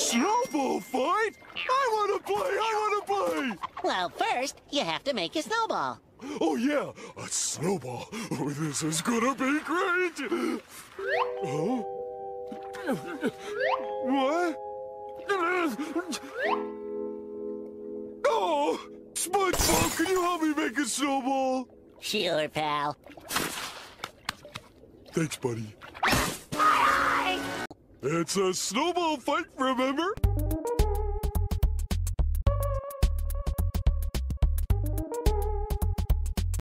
snowball fight? I want to play! I want to play! Well, first, you have to make a snowball. Oh, yeah, a snowball. Oh, this is gonna be great! Huh? What? Oh! SpongeBob, can you help me make a snowball? Sure, pal. Thanks, buddy. It's a snowball fight, remember?